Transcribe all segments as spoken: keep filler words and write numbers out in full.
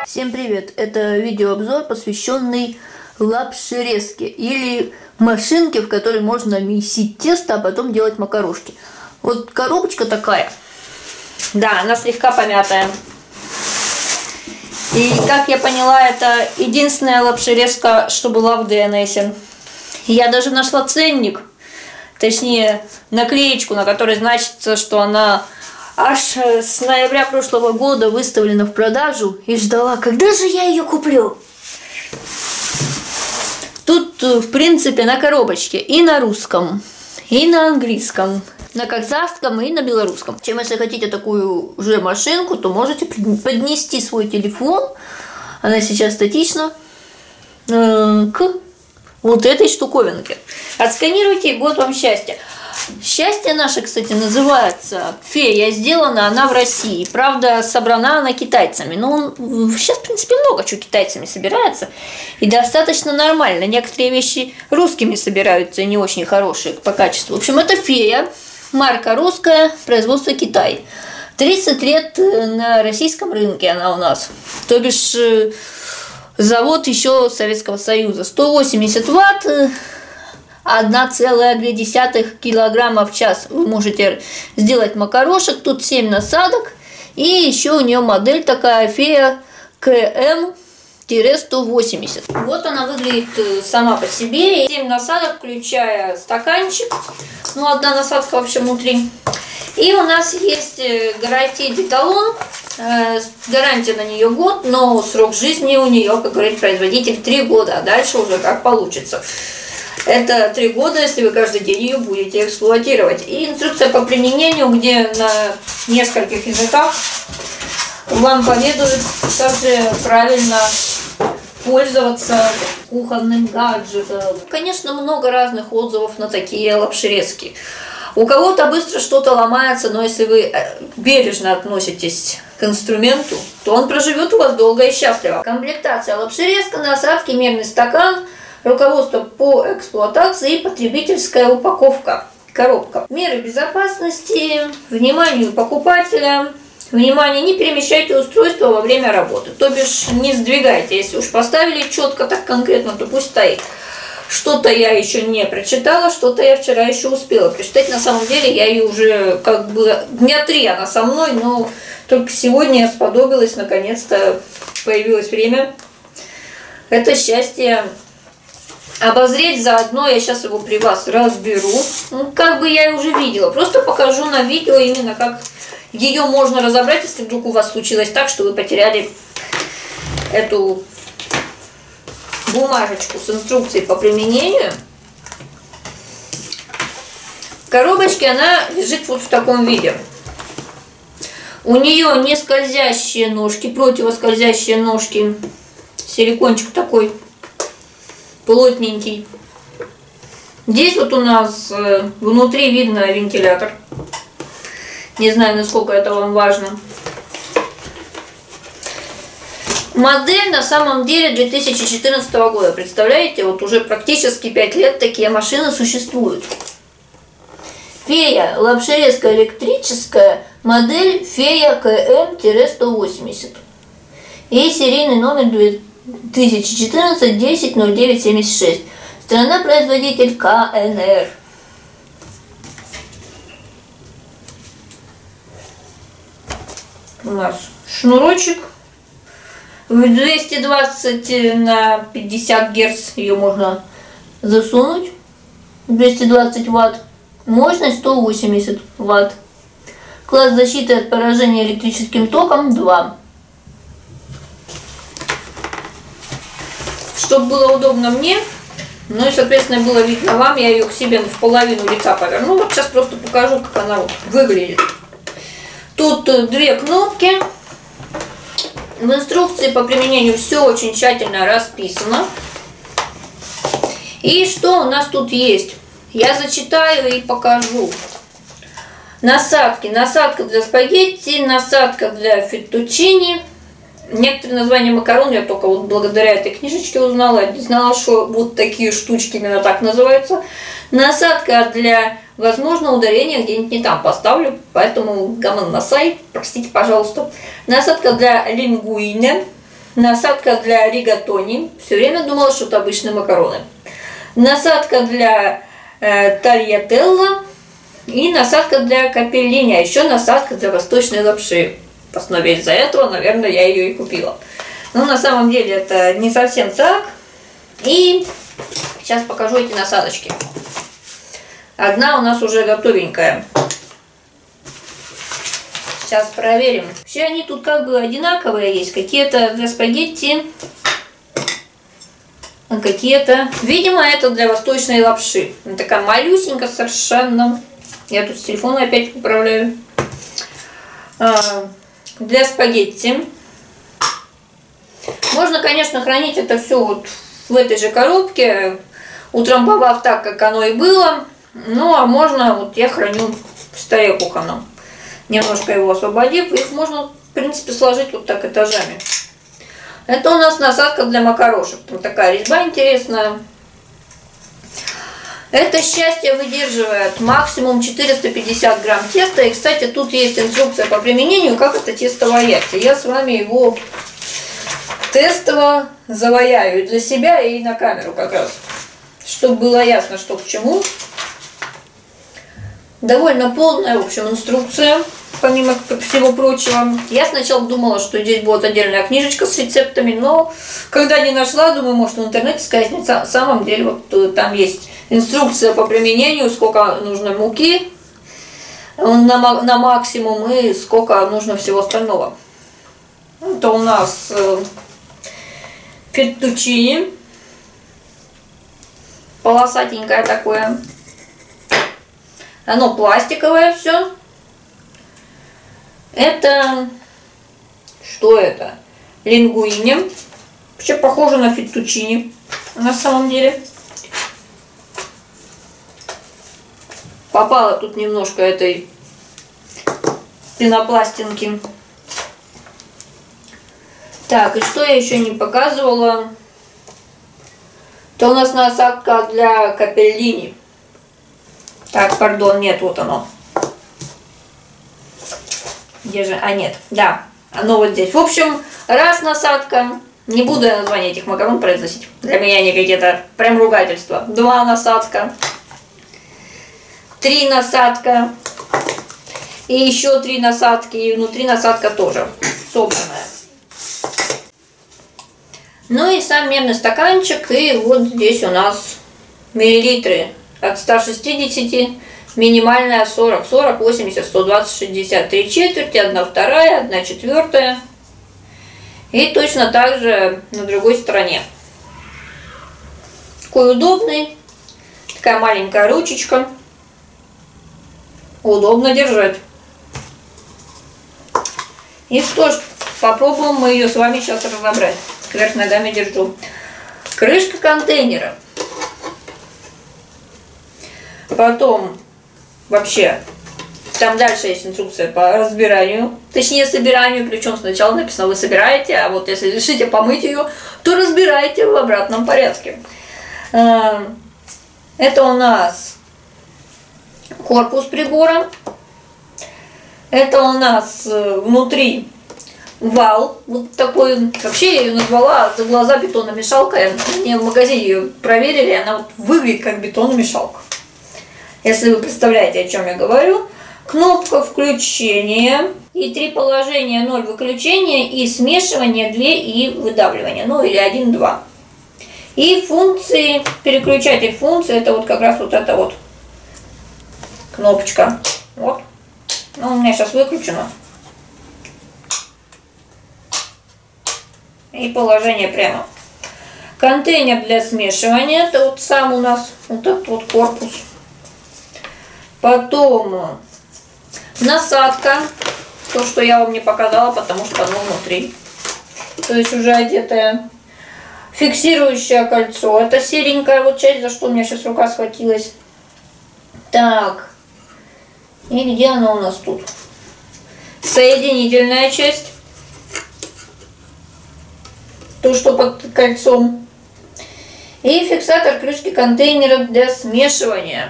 Всем привет! Это видеообзор, посвященный лапшерезке или машинке, в которой можно месить тесто, а потом делать макарошки. Вот коробочка такая. Да, она слегка помятая. И как я поняла, это единственная лапшерезка, что была в ДНСе. Я даже нашла ценник, точнее наклеечку, на которой значится, что она аж с ноября прошлого года выставлена в продажу, и ждала, когда же я ее куплю. Тут, в принципе, на коробочке и на русском, и на английском, на казахском и на белорусском. Чем, если хотите такую же машинку, то можете поднести свой телефон, она сейчас статична, к вот этой штуковинке. Отсканируйте, и год вам счастья. Счастье наше, кстати, называется фея. Сделана она в России. Правда, собрана она китайцами. Но сейчас, в принципе, много чего китайцами собирается. И достаточно нормально. Некоторые вещи русскими собираются, и не очень хорошие по качеству. В общем, это фея. Марка русская, производство Китай. тридцать лет на российском рынке она у нас. То бишь, завод еще Советского Союза. сто восемьдесят ватт. одна целая две десятых килограмма в час вы можете сделать макарошек. Тут семь насадок. И еще у нее модель такая, фея ка эм сто восемьдесят. Вот она выглядит сама по себе. семь насадок, включая стаканчик. Ну, одна насадка вообще внутри. И у нас есть гарантийный талон. Гарантия на нее год, но срок жизни у нее, как говорит производитель, три года. А дальше уже как получится. Это три года, если вы каждый день ее будете эксплуатировать. И инструкция по применению, где на нескольких языках вам поведают, как же правильно пользоваться кухонным гаджетом. Конечно, много разных отзывов на такие лапшерезки. У кого-то быстро что-то ломается, но если вы бережно относитесь к инструменту, то он проживет у вас долго и счастливо. Комплектация: лапшерезка, насадки, мерный стакан, руководство по эксплуатации и потребительская упаковка, коробка. Меры безопасности, вниманию покупателя. Внимание, не перемещайте устройство во время работы. То бишь, не сдвигайте. Если уж поставили четко, так конкретно, то пусть стоит. Что-то я еще не прочитала, что-то я вчера еще успела прочитать. На самом деле, я ее уже как бы дня три она со мной, но только сегодня я сподобилась, наконец-то появилось время. Это счастье обозреть заодно. Я сейчас его при вас разберу. Ну, как бы я уже видела. Просто покажу на видео именно, как ее можно разобрать, если вдруг у вас случилось так, что вы потеряли эту бумажечку с инструкцией по применению. В коробочке она лежит вот в таком виде. У нее не скользящие ножки, противоскользящие ножки. Силикончик такой плотненький. Здесь вот у нас внутри видно вентилятор. Не знаю, насколько это вам важно. Модель на самом деле две тысячи четырнадцатого года. Представляете, вот уже практически пять лет такие машины существуют. Фея, лапшерезка электрическая, модель фея ка эм сто восемьдесят. И серийный номер две тысячи четырнадцать десять ноль девять семьдесят шесть. Страна-производитель ка эн эр. У нас шнурочек. В двести двадцать на пятьдесят герц ее можно засунуть. двести двадцать ватт. Мощность сто восемьдесят ватт. Класс защиты от поражения электрическим током два. Чтобы было удобно мне, ну и, соответственно, было видно вам, я ее к себе в половину лица поверну. Вот сейчас просто покажу, как она вот выглядит. Тут две кнопки. В инструкции по применению все очень тщательно расписано. И что у нас тут есть? Я зачитаю и покажу. Насадки. Насадка для спагетти, насадка для феттучини. Некоторые названия макарон я только вот благодаря этой книжечке узнала. Я не знала, что вот такие штучки именно так называются. Насадка для, возможно, ударения где-нибудь не там поставлю, поэтому гамон насай, простите, пожалуйста. Насадка для лингуине. Насадка для ригатони. Все время думала, что это обычные макароны. Насадка для э, тальятелла. И насадка для капеллини. А еще насадка для восточной лапши. В основе из-за этого, наверное, я ее и купила. Но на самом деле это не совсем так. И сейчас покажу эти насадочки. Одна у нас уже готовенькая. Сейчас проверим. Все они тут как бы одинаковые есть. Какие-то для спагетти, а какие-то... Видимо, это для восточной лапши. Она такая малюсенькая совершенно. Я тут с телефона опять управляю. А, для спагетти. Можно, конечно, хранить это все вот в этой же коробке, утрамбовав так, как оно и было. Ну, а можно, вот я храню в столе кухонном. Немножко его освободив, их можно, в принципе, сложить вот так этажами. Это у нас насадка для макарошек. Там такая резьба интересная. Это счастье выдерживает максимум четыреста пятьдесят грамм теста. И, кстати, тут есть инструкция по применению, как это тесто ваять. Я с вами его тестово заваяю для себя и на камеру как раз, чтобы было ясно, что к чему. Довольно полная, в общем, инструкция, помимо всего прочего. Я сначала думала, что здесь будет отдельная книжечка с рецептами, но когда не нашла, думаю, может в интернете сказать. На самом деле, вот там есть инструкция по применению, сколько нужно муки на, на максимум и сколько нужно всего остального. Это у нас феттучини, полосатенькое такое. Оно пластиковое все. Это... Что это? Лингуини. Вообще похоже на феттучини на самом деле. Попало тут немножко этой пенопластинки. Так, и что я еще не показывала? Это у нас насадка для капеллини. Так, пардон, нет, вот оно. Где же? А, нет, да, оно вот здесь. В общем, раз насадка. Не буду я название этих макарон произносить. Для меня они какие-то прям ругательства. Два насадка. Три насадка. И еще три насадки. И внутри насадка тоже собранная. Ну и сам мерный стаканчик. И вот здесь у нас миллилитры. От ста шестидесяти, минимальная сорок, сорок, восемьдесят, сто двадцать, шестьдесят, три четверти, одна вторая, одна четвертая. И точно так же на другой стороне. Такой удобный, такая маленькая ручечка. Удобно держать. И что ж, попробуем мы ее с вами сейчас разобрать. Кверх ногами держу. Крышка контейнера. Потом, вообще, там дальше есть инструкция по разбиранию, точнее собиранию, причем сначала написано, вы собираете, а вот если решите помыть ее, то разбираете в обратном порядке. Это у нас корпус прибора, это у нас внутри вал, вот такой, вообще я ее назвала за глаза бетономешалкой, мне в магазине ее проверили, она вот выглядит как бетономешалка. Если вы представляете, о чем я говорю. Кнопка включения. И три положения: ноль выключения, и смешивание, два и выдавливание. Ну или один, два. И функции, переключатель функций, это вот как раз вот эта вот кнопочка. Вот. Ну, у меня сейчас выключено. И положение прямо. Контейнер для смешивания. Это вот сам у нас вот этот вот корпус. Потом насадка, то, что я вам не показала, потому что оно внутри. То есть уже одетое. Фиксирующее кольцо. Это серенькая вот часть, за что у меня сейчас рука схватилась. Так. И где она у нас тут? Соединительная часть. То, что под кольцом. И фиксатор крышки контейнера для смешивания.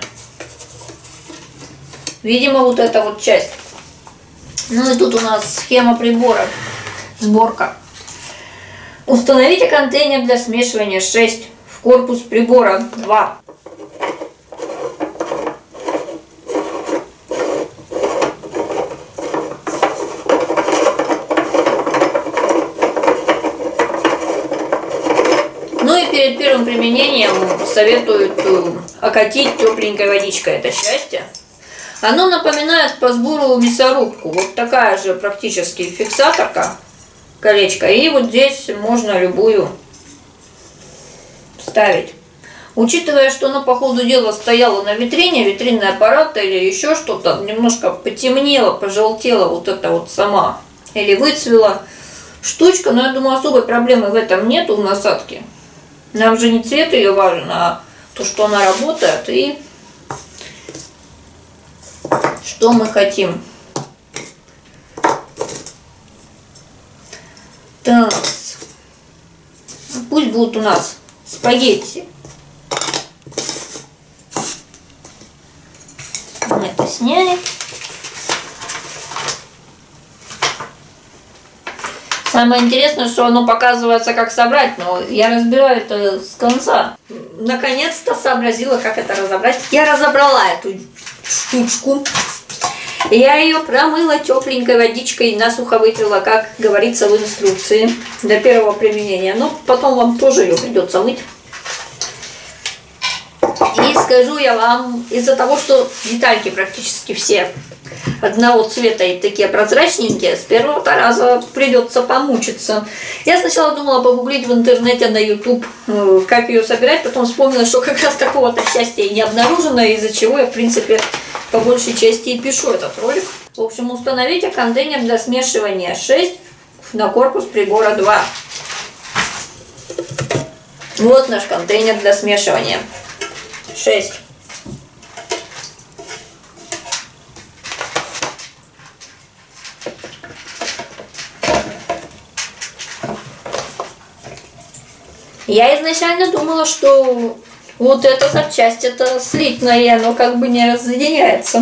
Видимо, вот эта вот часть. Ну и тут у нас схема прибора. Сборка. Установите контейнер для смешивания шесть в корпус прибора два. Ну и перед первым применением советуют окатить тепленькой водичкой это счастье. Оно напоминает по сбору мясорубку. Вот такая же практически фиксаторка, колечко. И вот здесь можно любую ставить. Учитывая, что оно по ходу дела стояло на витрине, витринный аппарат или еще что-то, немножко потемнело, пожелтела вот это вот сама, или выцвела штучка, но я думаю, особой проблемы в этом нету в насадке. Нам же не цвет ее важен, а то, что она работает и что мы хотим. Так, пусть будут у нас спагетти. Это сняли. Самое интересное, что оно показывается, как собрать, но я разбираю это с конца. Наконец-то сообразила, как это разобрать. Я разобрала эту штучку. Я ее промыла тепленькой водичкой, насухо вытерла, как говорится в инструкции, до первого применения. Но потом вам тоже ее придется мыть. И скажу я вам, из-за того, что детальки практически все одного цвета и такие прозрачненькие, с первого раза придется помучиться. Я сначала думала погуглить в интернете на YouTube, как ее собирать, потом вспомнила, что как раз такого-то счастья и не обнаружено, из-за чего я, в принципе, по большей части и пишу этот ролик. В общем, установите контейнер для смешивания шесть на корпус прибора два. Вот наш контейнер для смешивания шесть. Я изначально думала, что вот эта запчасть это слитное, и оно как бы не разъединяется.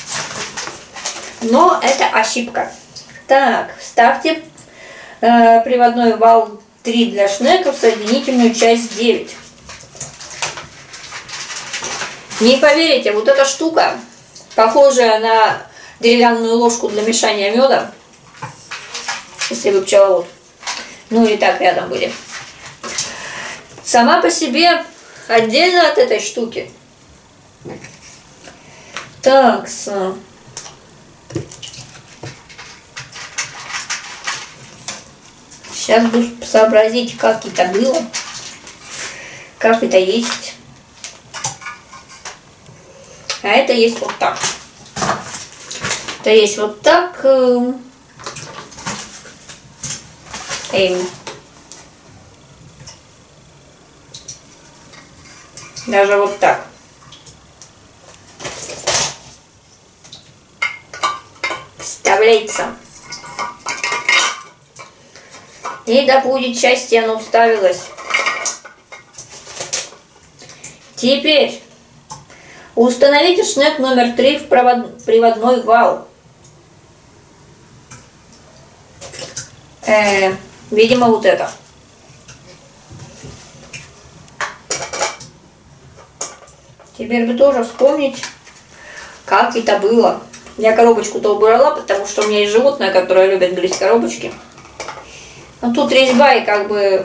Но это ошибка. Так, вставьте э, приводной вал три для шнека в соединительную часть девять. Не поверите, вот эта штука, похожая на деревянную ложку для мешания меда, если вы пчеловод, ну и так рядом были, сама по себе отдельно от этой штуки. Так, с... сейчас буду сообразить, как это было, как это есть. А это есть вот так. Это есть вот так. Эм. Даже вот так. Вставляется. И да будет счастье, оно вставилось. Теперь установите шнек номер три в провод... приводной вал. Э, видимо, вот это. Теперь бы тоже вспомнить, как это было. Я коробочку-то убрала, потому что у меня есть животное, которое любит грызть коробочки. Но тут резьба, и как бы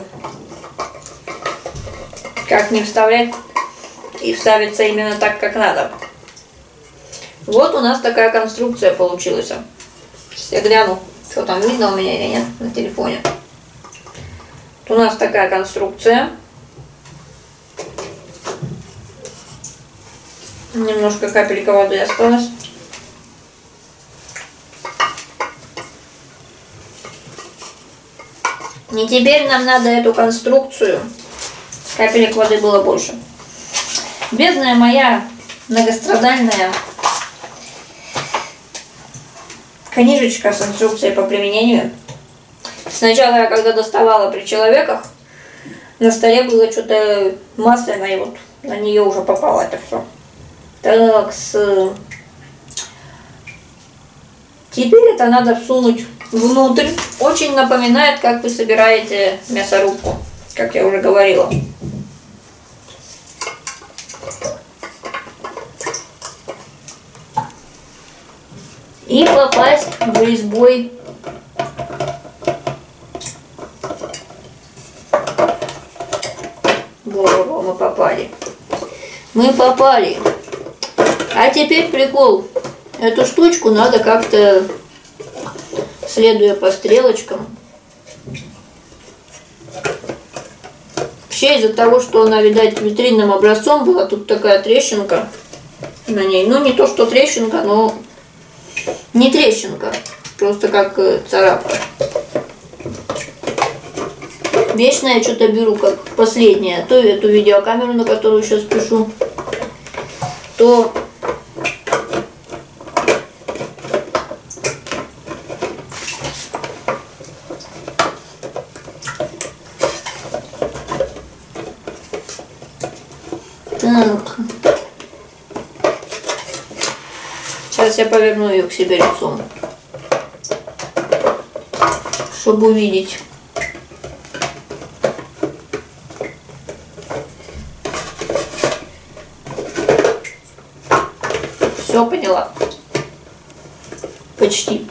как не вставлять, и вставится именно так, как надо. Вот у нас такая конструкция получилась. Сейчас я гляну, что там видно у меня или нет на телефоне. Вот у нас такая конструкция. Немножко капелька воды осталось. И теперь нам надо эту конструкцию. Капелек воды было больше. Бедная моя многострадальная книжечка с инструкцией по применению. Сначала я когда доставала при человеках, на столе было что-то масляное, и вот на нее уже попало это все. Так, с... теперь это надо всунуть в внутрь. Очень напоминает, как вы собираете мясорубку, как я уже говорила. И попасть в резьбой во, мы попали. Мы попали. А теперь прикол. Эту штучку надо как-то, следуя по стрелочкам. Вообще из-за того, что она, видать, витринным образцом была, тут такая трещинка на ней. Ну, не то, что трещинка, но не трещинка. Просто как царапка. Вечно я что-то беру как последнее. То эту видеокамеру, на которую сейчас пишу, то так. Сейчас я поверну ее к себе лицом, чтобы увидеть. Все поняла. Почти.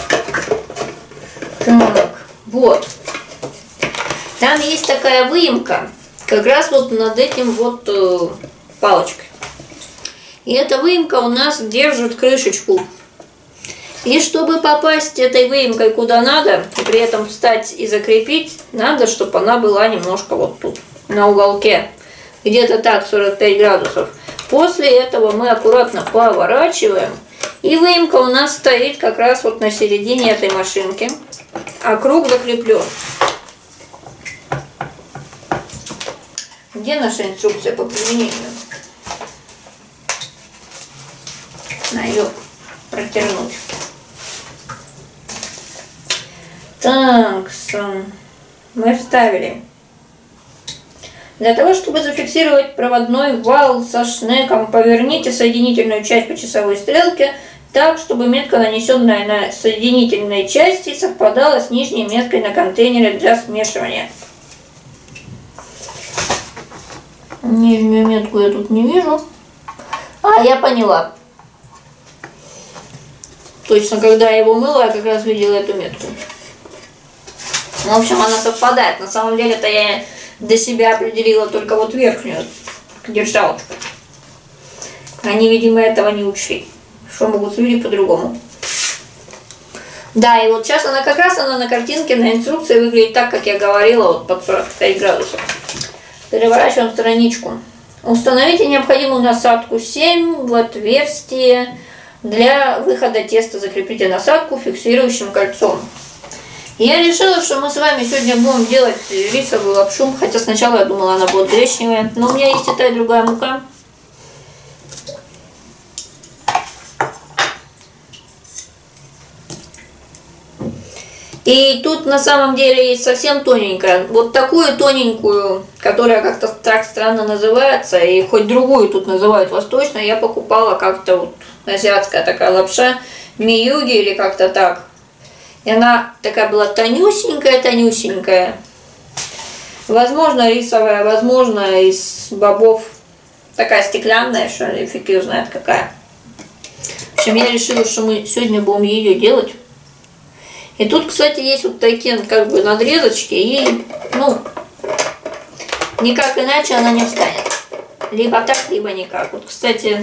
Так, вот. Там есть такая выемка, как раз вот над этим вот э, палочкой. И эта выемка у нас держит крышечку. И чтобы попасть этой выемкой куда надо, и при этом встать и закрепить, надо, чтобы она была немножко вот тут, на уголке. Где-то так, сорок пять градусов. После этого мы аккуратно поворачиваем. И выемка у нас стоит как раз вот на середине этой машинки. А круг закреплен. Где наша инструкция по применению? На ее протернуть. Так, мы вставили. Для того, чтобы зафиксировать проводной вал со шнеком, поверните соединительную часть по часовой стрелке так, чтобы метка, нанесенная на соединительной части, совпадала с нижней меткой на контейнере для смешивания. Нижнюю метку я тут не вижу. А, я поняла. Точно, когда я его мыла, я как раз видела эту метку. В общем, она совпадает. На самом деле-то я для себя определила только вот верхнюю держалочку. Они, видимо, этого не учли. Что могут видеть по-другому. Да, и вот сейчас она как раз она на картинке, на инструкции выглядит так, как я говорила, вот под сорок пять градусов. Переворачиваем страничку. Установите необходимую насадку семь в отверстие. Для выхода теста закрепите насадку фиксирующим кольцом. Я решила, что мы с вами сегодня будем делать рисовую лапшу, хотя сначала я думала, она будет гречневая, но у меня есть и та, и другая мука. И тут на самом деле есть совсем тоненькая, вот такую тоненькую, которая как-то так странно называется, и хоть другую тут называют восточной, я покупала как-то вот азиатская такая лапша, миюги или как-то так. И она такая была тонюсенькая-тонюсенькая. Возможно, рисовая, возможно, из бобов. Такая стеклянная, что ли, фиг ее знает какая. В общем, я решила, что мы сегодня будем ее делать. И тут, кстати, есть вот такие как бы надрезочки. И, ну, никак иначе она не встанет. Либо так, либо никак. Вот, кстати...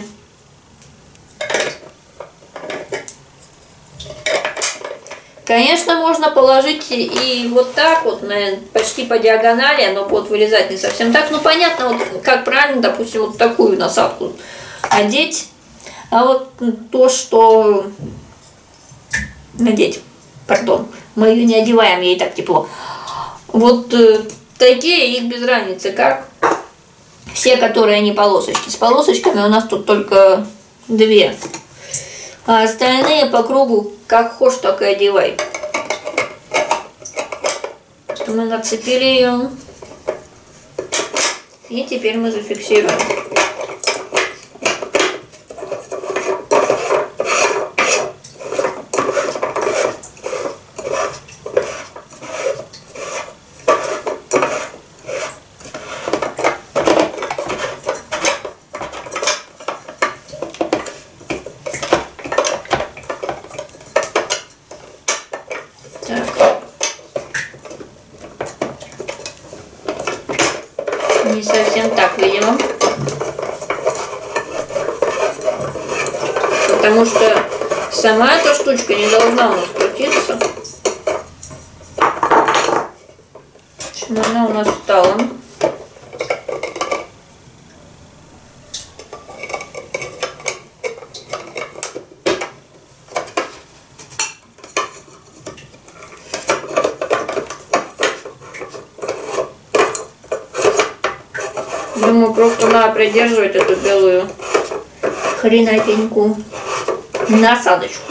Конечно, можно положить и вот так вот, почти по диагонали, оно будет вылезать не совсем так. Ну, понятно, вот как правильно, допустим, вот такую насадку одеть. А вот то, что... Надеть, пардон, мы ее не одеваем, ей так тепло. Вот э, такие, их без разницы, как все, которые не полосочки. С полосочками у нас тут только две. А остальные по кругу как хочешь, так и одевай. Мы нацепили ее. И теперь мы зафиксируем. Так. Не совсем так, видимо. Потому что сама эта штучка не должна у нас крутиться. Почему она у нас стала? Думаю, просто надо придерживать эту белую хренотеньку насадочку.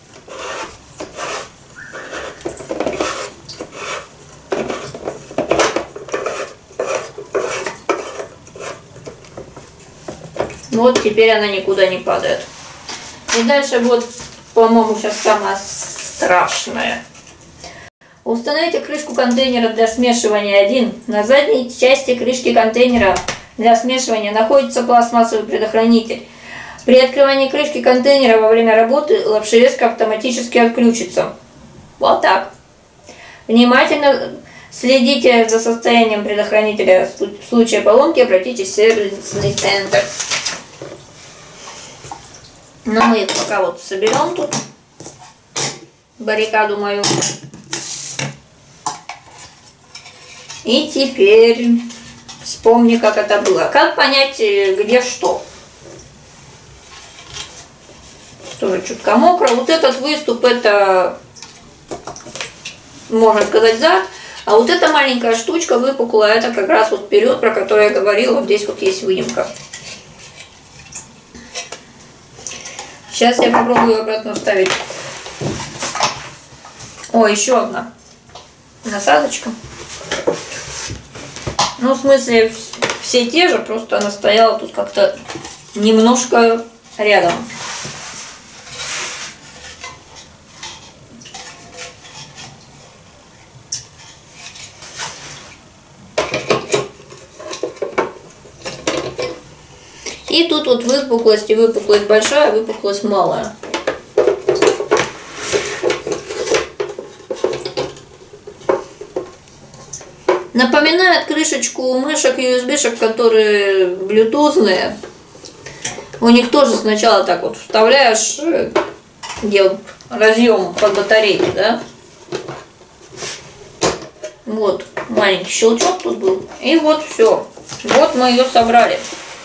Вот теперь она никуда не падает. И дальше вот, по-моему, сейчас самое страшное. Установите крышку контейнера для смешивания один. На задней части крышки контейнера для смешивания находится пластмассовый предохранитель. При открывании крышки контейнера во время работы лапшерезка автоматически отключится. Вот так. Внимательно следите за состоянием предохранителя. В случае поломки обратитесь в сервисный центр. Но мы их пока вот соберем тут. Баррикаду мою. И теперь вспомни, как это было. Как понять, где что? Тоже чутка мокро. Вот этот выступ, это, можно сказать, зад. А вот эта маленькая штучка выпуклая, это как раз вот вперед, про которую я говорила. Вот здесь вот есть выемка. Сейчас я попробую обратно вставить. О, еще одна насадочка. Ну, в смысле, все те же, просто она стояла тут как-то немножко рядом. И тут вот выпуклость, и выпуклость большая, выпуклость малая. Напоминает крышечку мышек ю эс би-шек, которые блютузные. У них тоже сначала так вот вставляешь, где вот разъем под батарейки, да? Вот, маленький щелчок тут был. И вот все. Вот мы ее собрали.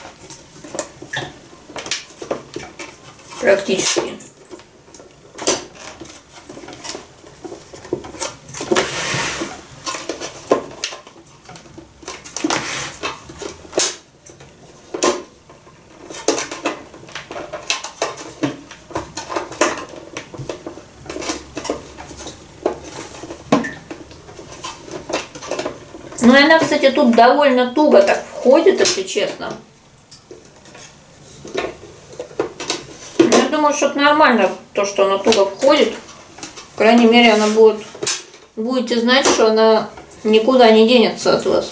Практически. Ну и она, кстати, тут довольно туго так входит, если честно. Я думаю, что это нормально, то, что она туго входит. По крайней мере, она будет, будете знать, что она никуда не денется от вас.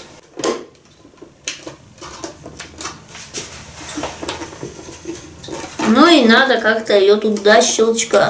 Ну и надо как-то ее тут до щелчка.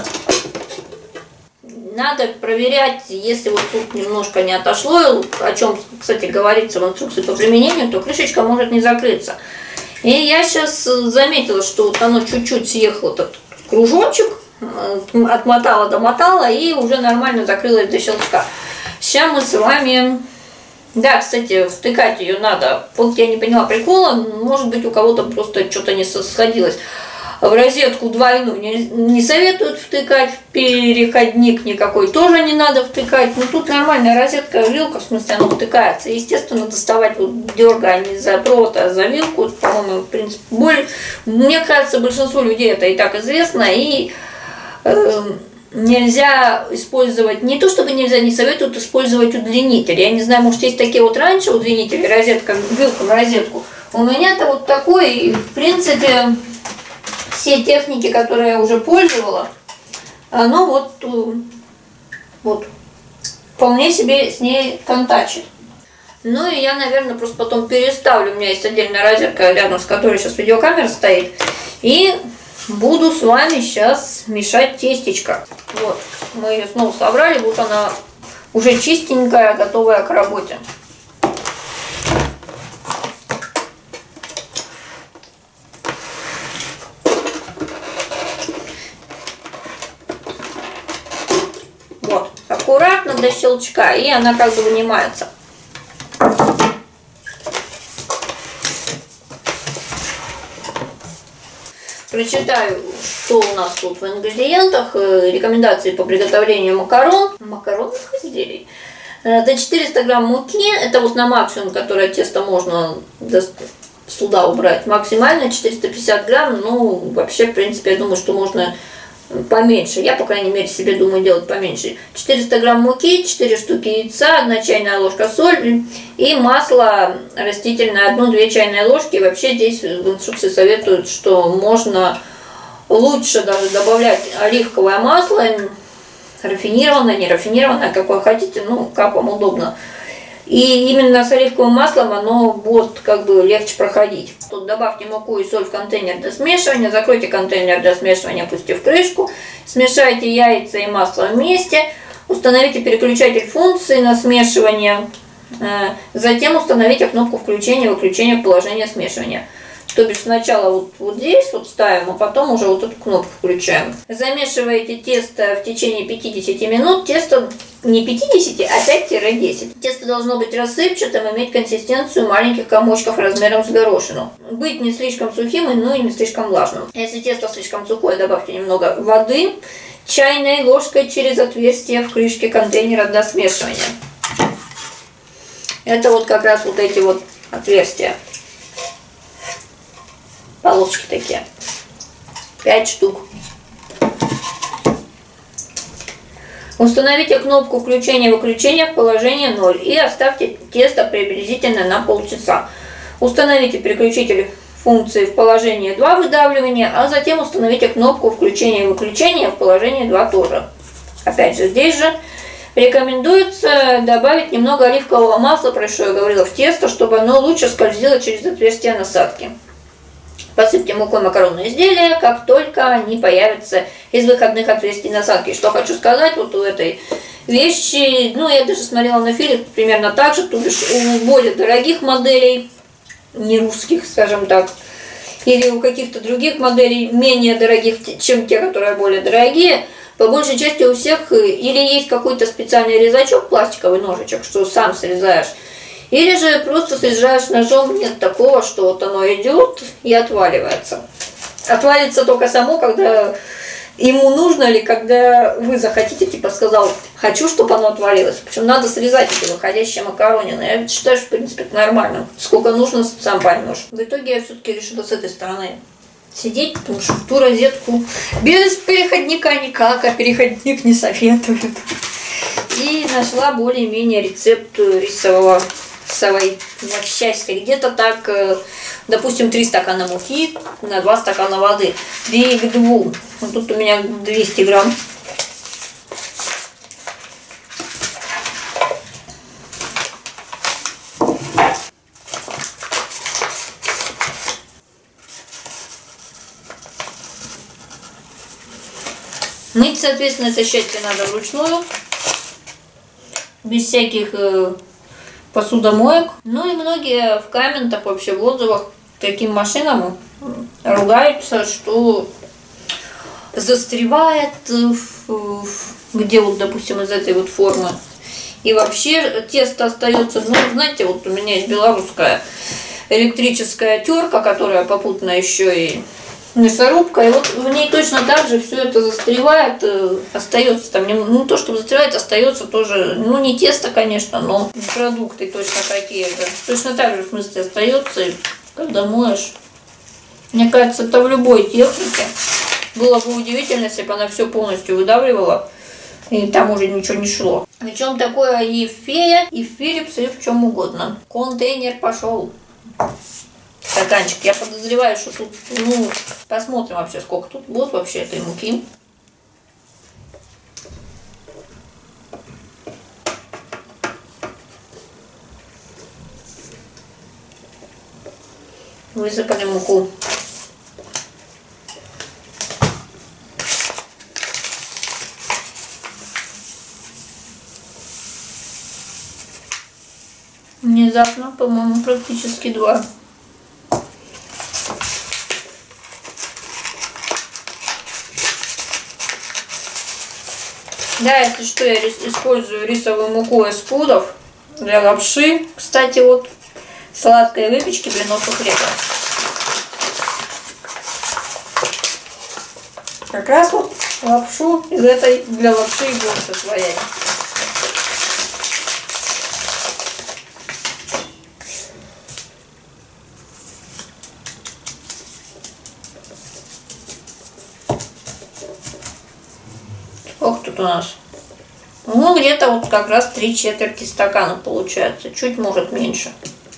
Надо проверять, если вот тут немножко не отошло, о чем, кстати, говорится в инструкции по применению, то крышечка может не закрыться. И я сейчас заметила, что вот оно чуть-чуть съехало, этот кружочек, отмотала, домотала и уже нормально закрылась до щелчка. Сейчас мы с вами... Да, кстати, втыкать ее надо. Вот я не поняла прикола, может быть, у кого-то просто что-то не сходилось. В розетку двойную не, не советуют втыкать, переходник никакой тоже не надо втыкать. Но тут нормальная розетка, вилка, в смысле, она втыкается. Естественно, доставать вот дергая не за провод, а за вилку, по-моему, в принципе, боль. Мне кажется, большинству людей это и так известно. И э, нельзя использовать, не то чтобы нельзя, не советуют использовать удлинитель. Я не знаю, может, есть такие вот раньше удлинители, розетка, вилка в розетку. У меня-то вот такой, и, в принципе... Все техники, которые я уже пользовала, оно вот, вот вполне себе с ней контачит. Ну и я, наверное, просто потом переставлю. У меня есть отдельная розетка, рядом с которой сейчас видеокамера стоит. И буду с вами сейчас мешать тестечко. Вот, Мы ее снова собрали, вот она уже чистенькая, готовая к работе. Вот, аккуратно до щелчка, и она как бы вынимается. Прочитаю, что у нас тут в ингредиентах. Рекомендации по приготовлению макарон, макаронных изделий. Это четыреста грамм муки, это вот на максимум, которое тесто можно сюда убрать. Максимально четыреста пятьдесят грамм, ну вообще, в принципе, я думаю, что можно поменьше. Я, по крайней мере, себе думаю делать поменьше. четыреста грамм муки, четыре штуки яйца, одна чайная ложка соли и масло растительное, одну-две чайные ложки. Вообще здесь в инструкции советуют, что можно лучше даже добавлять оливковое масло, рафинированное, не рафинированное, какое хотите, ну, как вам удобно. И именно с оливковым маслом оно будет как бы легче проходить. Тут добавьте муку и соль в контейнер для смешивания, закройте контейнер для смешивания, опустив крышку, смешайте яйца и масло вместе, установите переключатель функции на смешивание, затем установите кнопку включения и выключения в положение смешивания. То бишь сначала вот, вот здесь вот ставим, а потом уже вот эту кнопку включаем. Замешиваете тесто в течение пятидесяти минут. Тесто не пятьдесят, а пять-десять. Тесто должно быть рассыпчатым, иметь консистенцию маленьких комочков размером с горошину. Быть не слишком сухим, но и не слишком влажным. Если тесто слишком сухое, добавьте немного воды чайной ложкой через отверстие в крышке контейнера для смешивания. Это вот как раз вот эти вот отверстия. Полосочки такие. пять штук. Установите кнопку включения-выключения в положение ноль и оставьте тесто приблизительно на полчаса. Установите переключитель функции в положение два выдавливания, а затем установите кнопку включения-выключения в положение два тоже. Опять же, здесь же рекомендуется добавить немного оливкового масла, про что я говорила, в тесто, чтобы оно лучше скользило через отверстия насадки. Посыпьте мукой макаронные изделия, как только они появятся из выходных отверстий насадки. Что хочу сказать, вот у этой вещи, ну я даже смотрела на фильм примерно так же, то бишь у более дорогих моделей, не русских, скажем так, или у каких-то других моделей, менее дорогих, чем те, которые более дорогие, по большей части у всех или есть какой-то специальный резачок, пластиковый ножичек, что сам срезаешь, или же просто срезаешь ножом, нет такого, что вот оно идет и отваливается. Отвалится только само, когда ему нужно, или когда вы захотите, типа сказал, хочу, чтобы оно отвалилось. Причем надо срезать эти выходящие макаронины. Я считаю, что в принципе это нормально. Сколько нужно, сам поймешь. В итоге я все-таки решила с этой стороны сидеть, потому что в ту розетку без переходника никак, а переходник не советуют. И нашла более-менее рецепт рисового совой счастья. Где-то так, допустим, три стакана муки на два стакана воды. три к двум. Вот тут у меня двести грамм. Мыть, соответственно, это счастье надо вручную, без всяких э, посудомоек. Ну и многие в комментах, вообще в отзывах таким машинам ругаются, что застревает, где вот, допустим, из этой вот формы. И вообще тесто остается, ну, знаете, вот у меня есть белорусская электрическая терка, которая попутно еще и мясорубка, и вот в ней точно так же все это застревает, остается там, ну то, что застревает, остается тоже, ну не тесто, конечно, но продукты точно такие же, точно так же в смысле остается, и когда моешь. Мне кажется, это в любой технике. Было бы удивительно, если бы она все полностью выдавливала, и там уже ничего не шло. Причем такое и в Фее, и в Philips, и в чем угодно. Контейнер пошел. Стаканчик. Я подозреваю, что тут, ну, посмотрим вообще, сколько тут будет вообще этой муки. Высыпали муку. Внезапно, по-моему, практически два. Да, если что, я использую рисовую муку из пудов для лапши. Кстати, вот сладкой выпечки, блинов и хлеба. Как раз вот лапшу из этой для лапши и больше своей. Сколько тут у нас? Ну, где-то вот как раз три четверти стакана получается. Чуть, может, меньше.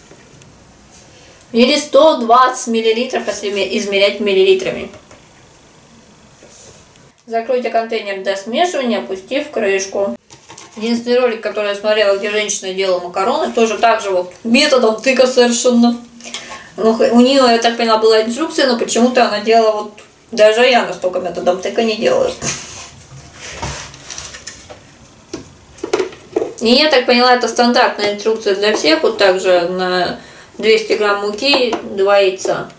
Или сто двадцать миллилитров, если измерять миллилитрами. Закройте контейнер до смешивания, опустив крышку. Единственный ролик, который я смотрела, где женщина делала макароны, тоже так же вот методом тыка совершенно. Ну, у нее, я так поняла, была инструкция, но почему-то она делала вот... Даже я настолько методом тыка не делаю. И я так поняла, это стандартная инструкция для всех. Вот также на двести грамм муки два яйца.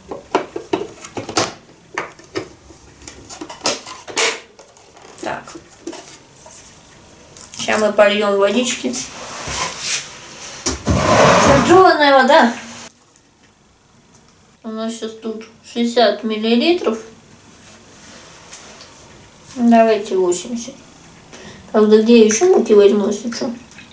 Так. Сейчас мы польем водички. Сожженная вода. У нас сейчас тут шестьдесят миллилитров. Давайте восемьдесят. Правда, где я еще муки возьму, если что?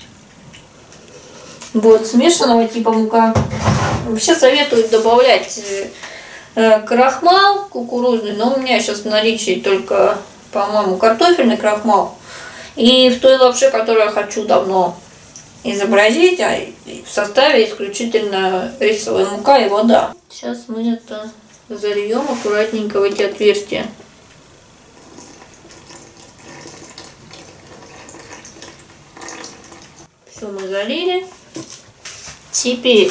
Вот, смешанного типа мука. Вообще советуют добавлять э, крахмал кукурузный, но у меня сейчас в наличии только, по-моему, картофельный крахмал. И в той лапше, которую я хочу давно изобразить, а в составе исключительно рисовая мука и вода. Сейчас мы это зальем аккуратненько в эти отверстия. Все мы залили. Теперь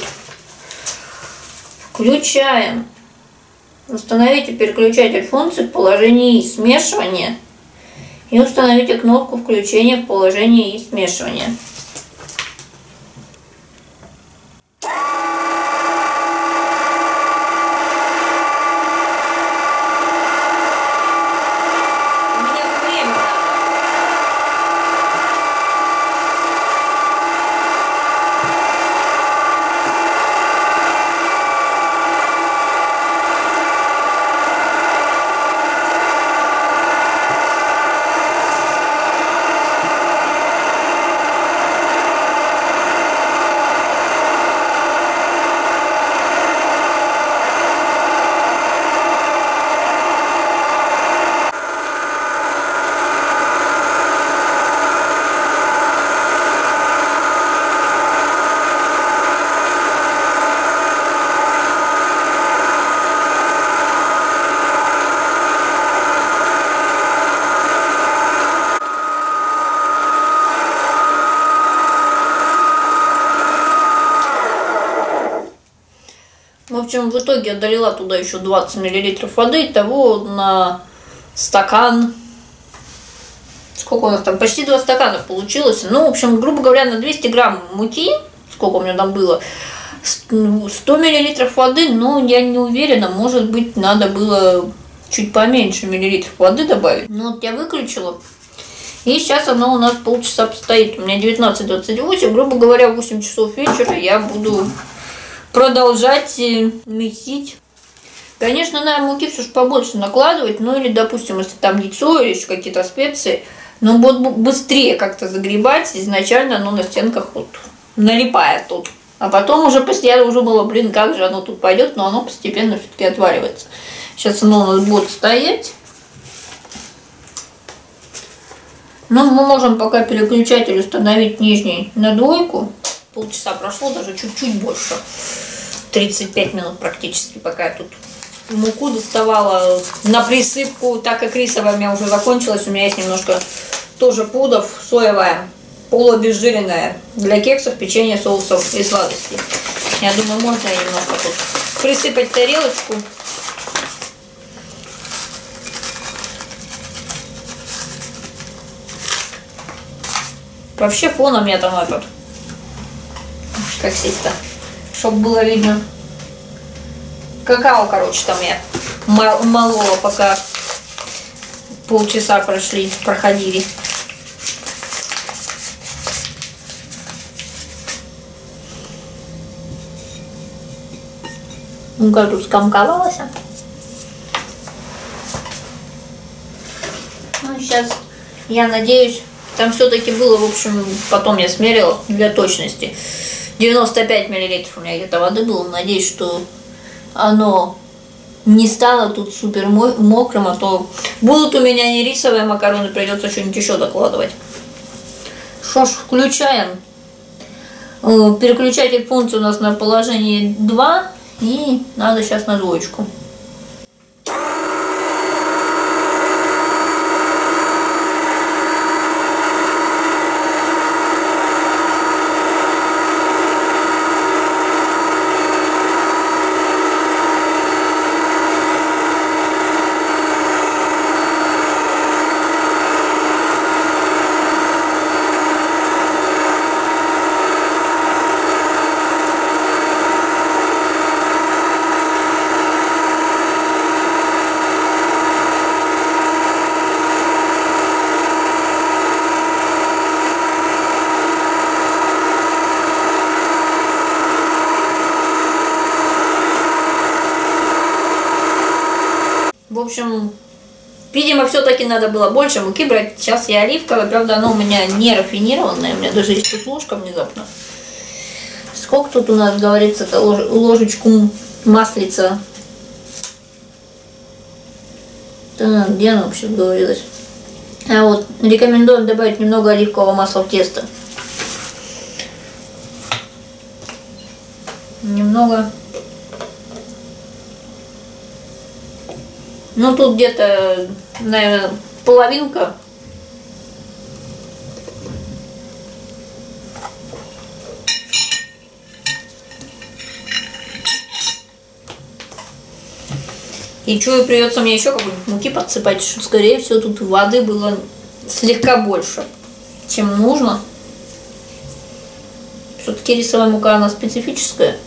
включаем. Установите переключатель функции в положении смешивания. И установите кнопку включения в положении смешивания. В общем, в итоге я долила туда еще двадцать миллилитров воды, того на стакан. Сколько у нас там? Почти два стакана получилось. Ну, в общем, грубо говоря, на двести грамм муки, сколько у меня там было, сто миллилитров воды, но я не уверена, может быть, надо было чуть поменьше миллилитров воды добавить. Ну, вот я выключила. И сейчас оно у нас полчаса постоит. У меня девятнадцать двадцать восемь, грубо говоря, в восемь часов вечера я буду продолжать месить. Конечно, на муки все же побольше накладывать, ну или, допустим, если там яйцо или еще какие-то специи, но будет быстрее как-то загребать. Изначально оно на стенках вот налипает тут. А потом уже после я уже было, блин, как же оно тут пойдет, но оно постепенно все-таки отваривается. Сейчас оно у нас будет стоять. Но мы можем пока переключатель установить нижний на двойку. Полчаса прошло, даже чуть-чуть больше. тридцать пять минут практически, пока я тут муку доставала на присыпку. Так как рисовая у меня уже закончилась, у меня есть немножко тоже пудов, соевая, полуобезжиренная, для кексов, печенья, соусов и сладостей. Я думаю, можно немножко тут присыпать тарелочку. Вообще фон у меня там этот как сесть-то, чтобы было видно. Какао, короче, там я молола, пока полчаса прошли, проходили. Ну как тут скомковалась. Ну, сейчас, я надеюсь, там все-таки было, в общем, потом я смерила для точности. девяносто пять миллилитров у меня где-то воды было. Надеюсь, что оно не стало тут супер мокрым, а то будут у меня не рисовые макароны, придется что-нибудь еще докладывать. Что ж, включаем. Переключатель функции у нас на положении два. И надо сейчас на двоечку. В общем, видимо, все-таки надо было больше муки брать. Сейчас я оливковая, правда, она у меня не рафинированная. У меня даже есть тут ложка внезапно. Сколько тут у нас, говорится, ложечку маслица? Так, где она вообще говорилась? А вот, рекомендуем добавить немного оливкового масла в тесто. Немного. Ну, тут где-то, наверное, половинка. И что, придется мне еще какой-нибудь муки подсыпать, что, скорее всего, тут воды было слегка больше, чем нужно. Все-таки рисовая мука, она специфическая.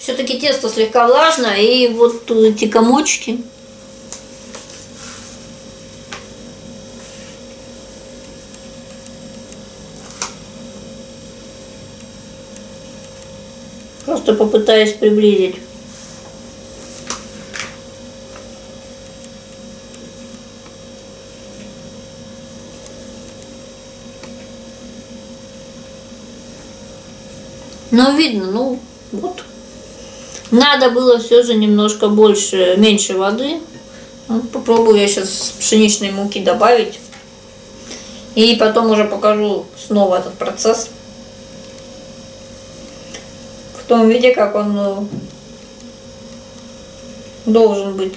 Все-таки тесто слегка влажное, и вот эти комочки просто попытаюсь приблизить. Но видно, ну вот. Надо было все же немножко больше, меньше воды. Вот, попробую я сейчас пшеничной муки добавить. И потом уже покажу снова этот процесс. В том виде, как он ну, должен быть.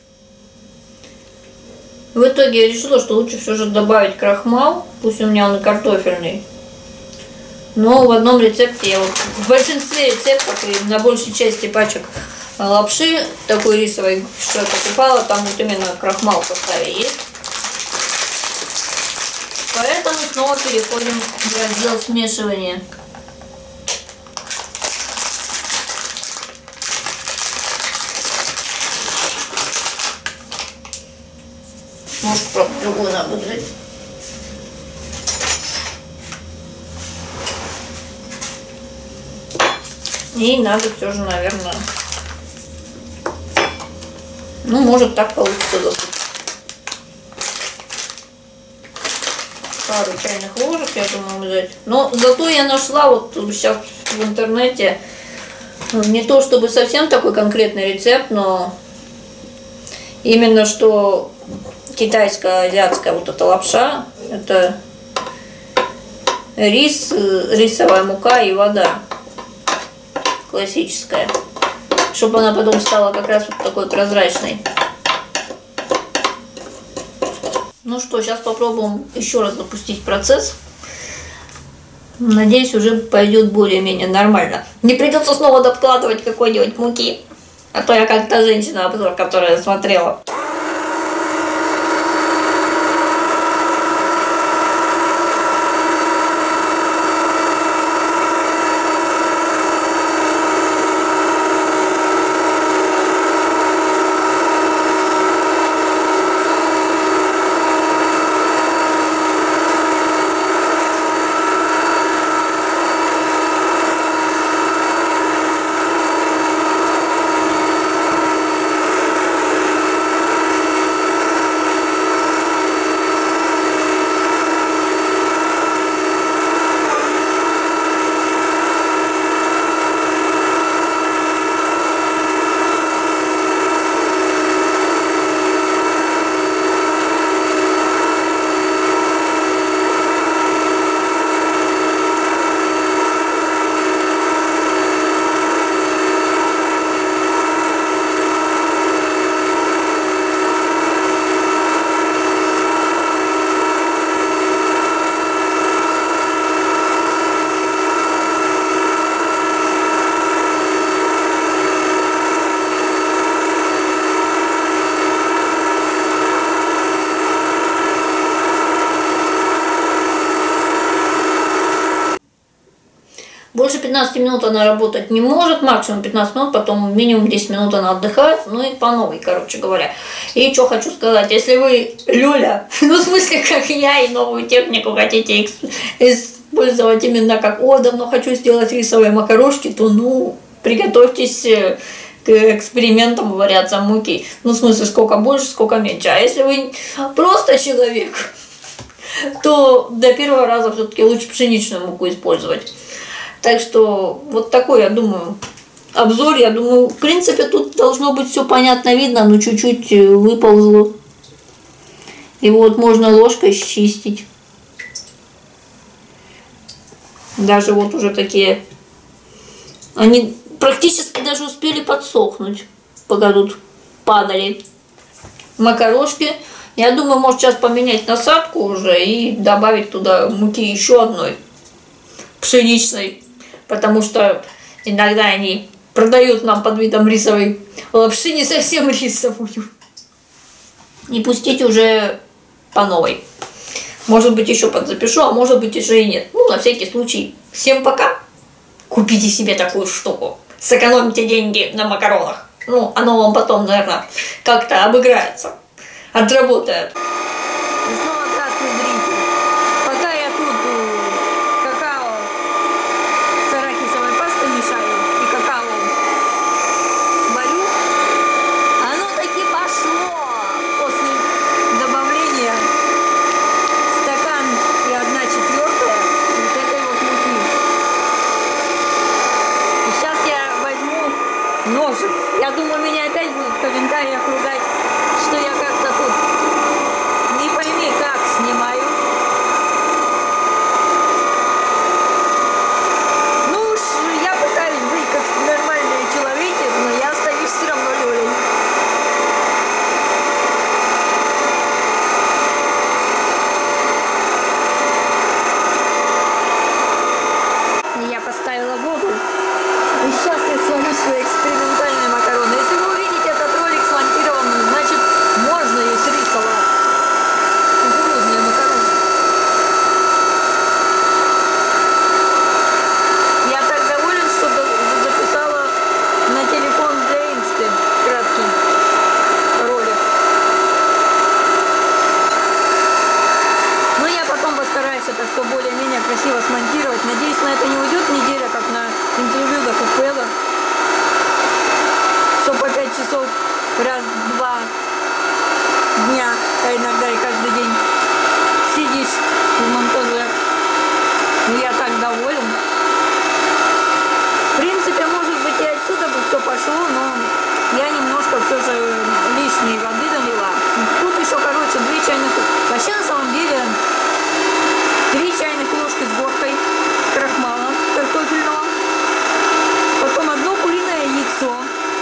В итоге я решила, что лучше все же добавить крахмал. Пусть у меня он и картофельный. Но в одном рецепте, я вот в большинстве рецептов и на большей части пачек лапши такой рисовой, что я покупала, там вот именно крахмал в составе есть. Поэтому снова переходим в раздел смешивания. Может, правда, другую надо взять. И надо все же, наверное, ну, может, так получится засыпать. Пару чайных ложек, я думаю, взять. Но зато я нашла вот сейчас в интернете, не то чтобы совсем такой конкретный рецепт, но именно что китайская, азиатская вот эта лапша, это рис, рисовая мука и вода. Классическая, чтобы она потом стала как раз вот такой прозрачной. Ну что, сейчас попробуем еще раз запустить процесс. Надеюсь, уже пойдет более-менее нормально. Не придется снова докладывать какой-нибудь муки. А то я как та женщина, обзор, которую я смотрела. Больше пятнадцати минут она работать не может, максимум пятнадцать минут, потом минимум десять минут она отдыхает, ну и по новой, короче говоря. И что хочу сказать, если вы люля, ну в смысле как я, и новую технику хотите использовать именно как, о, давно хочу сделать рисовые макарошки, то ну приготовьтесь к экспериментам, вариациям муки. Ну в смысле сколько больше, сколько меньше. А если вы просто человек, то до первого раза все-таки лучше пшеничную муку использовать. Так что вот такой, я думаю, обзор. Я думаю, в принципе, тут должно быть все понятно, видно, но чуть-чуть выползло. И вот можно ложкой счистить. Даже вот уже такие, они практически даже успели подсохнуть, пока тут падали макарошки. Я думаю, может сейчас поменять насадку уже и добавить туда муки еще одной, пшеничной. Потому что иногда они продают нам под видом рисовой лапши не совсем рисовую. И пустить уже по новой. Может быть еще подзапишу, а может быть уже и нет. Ну, на всякий случай. Всем пока. Купите себе такую штуку. сэкономите деньги на макаронах. Ну, оно вам потом, наверное, как-то обыграется, отработает. И снова здравствуй, зритель. Пока я тут какао с арахисовой пастой мешаю и какао варю, оно таки пошло после добавления стакан и одна четвертая вот этой вот муки. И сейчас я возьму ножик. Я думаю, меня опять будут в комментариях ругать, что я как-то тут не пойми как снимаю. Ну уж я пытаюсь быть как нормальные человеки, но я остаюсь все равно Лёлей. Я поставила воду. И сейчас я сварю свои экспериментальные макароны. Если вы увидите этот ролик смонтированным, значит можно есть рисовые кукурузные макароны. Я так доволен, что записала на телефон для инсты краткий ролик. Но я потом постараюсь это все более-менее красиво смонтировать. Надеюсь, на это не уйдет неделя, как на интервью до Купела, что по пять часов раз-два дня, а иногда и каждый день сидишь в монтаже. Но я так доволен. В принципе, может быть, и отсюда бы все пошло, но я немножко все же лишней воды налила. Тут еще, короче, две чайных... Вообще, на самом деле, три чайных ложки с горкой крахмала картофельного. Потом одно куриное яйцо.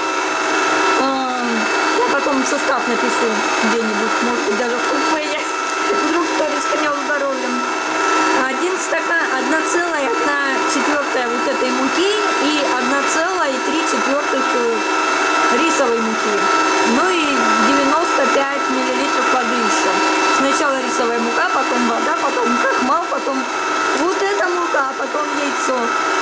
Я потом состав напишу где-нибудь, может быть, даже в купе. Вдруг кто рискнет здоровьем. Один стакан, одна целая, одна четвертая вот этой муки и одна целая и три четвертых рисовой муки. Ну и девяносто пять миллилитров воды еще. Сначала рисовая мука, потом вода, потом крахмал, потом вот эта мука, потом яйцо.